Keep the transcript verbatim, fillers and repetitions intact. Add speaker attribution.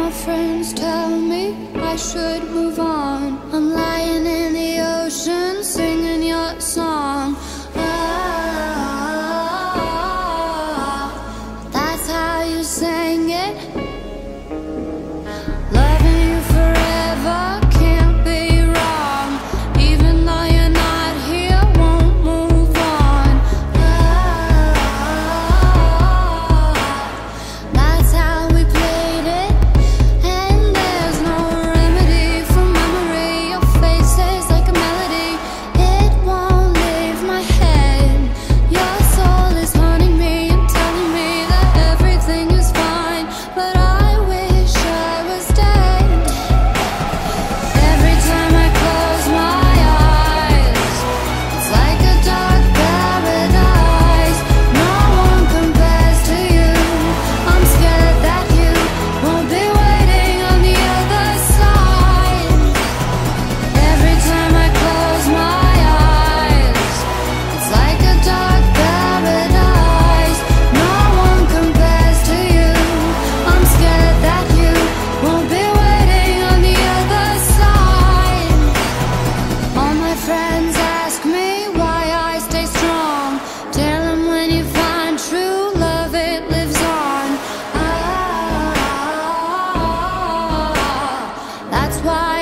Speaker 1: my friends tell me I should move on. I'm lying in the ocean singing your song. Ah, that's how you sang it. Loving you forever can't be wrong. Even though you're not here, won't move on. Ah, that's how we played it. And there's no remedy for memory. Your face is like a melody, it won't leave my head. Your soul is haunting me and telling me that everything is fine, but I wish I was dead. Every time I close my eyes, it's like a dark paradise. No one compares to you. I'm scared that you won't be waiting on the other side. Every time I close my eyes, it's like a dark paradise. No one compares to you. I'm scared that you won't be waiting on the other side. All my friends ask me why I stay strong. Tell them when you find true love, it lives on. Ah, that's why